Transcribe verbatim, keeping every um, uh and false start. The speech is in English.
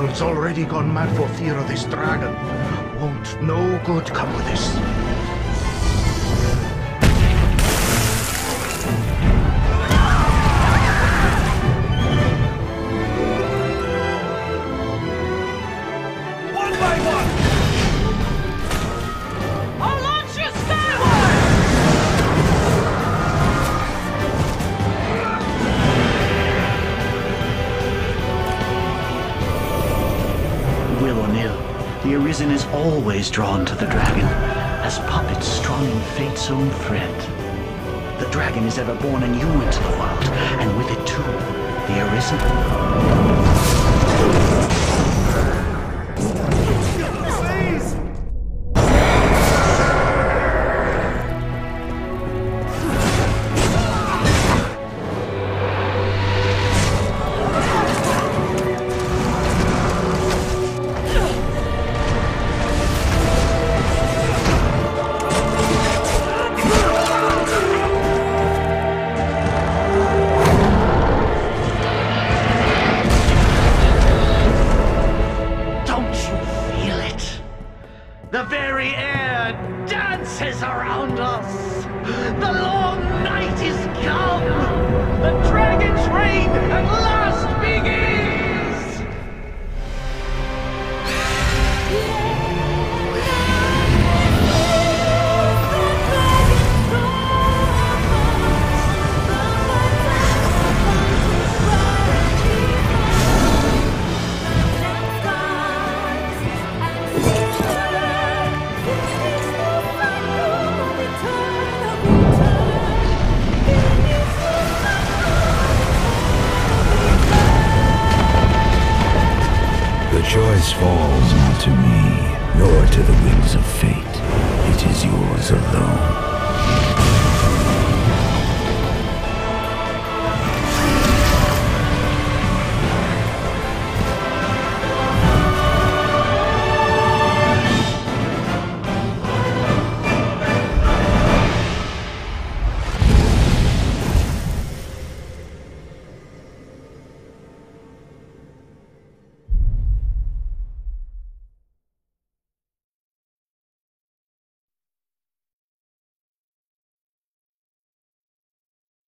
world's already gone mad for fear of this dragon. Won't no good come of this. One by one! I'll launch you skyward! Will or nill, the Arisen is always drawn to the dragon, as puppets strung in fate's own thread. The dragon is ever born anew into the world, and with it too, the Arisen. The very air dances around us. The long night is come. The dragon's reign at last begins. The choice falls not to me, nor to the wings of fate. It is yours alone.